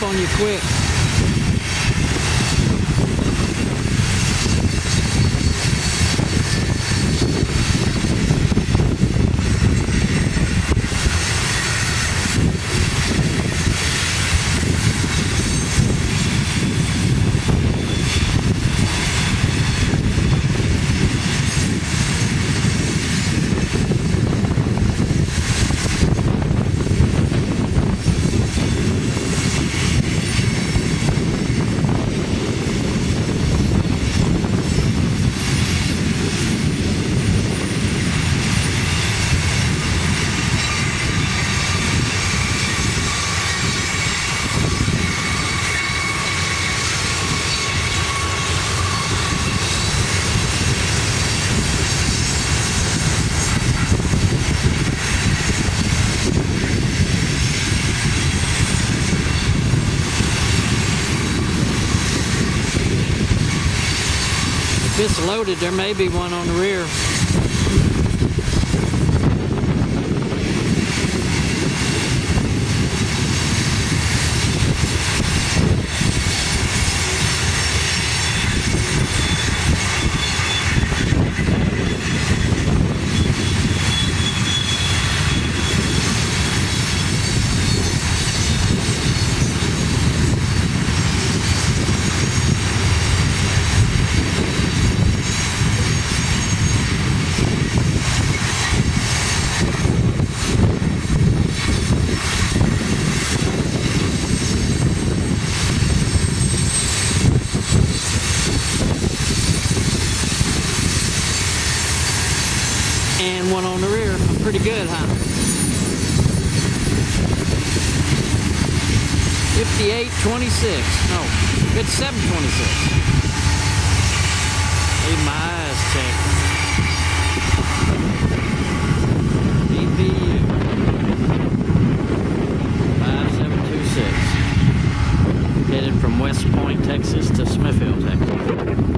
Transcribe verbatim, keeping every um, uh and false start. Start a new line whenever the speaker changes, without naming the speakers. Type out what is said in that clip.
on you quick. If it's loaded, there may be one on the rear. And one on the rear. Pretty good, huh? fifty-eight twenty-six. No, fifty-seven twenty-six. Leave my eyes checked. D B U five seven two six. Headed from West Point, Texas to Smithville, Texas.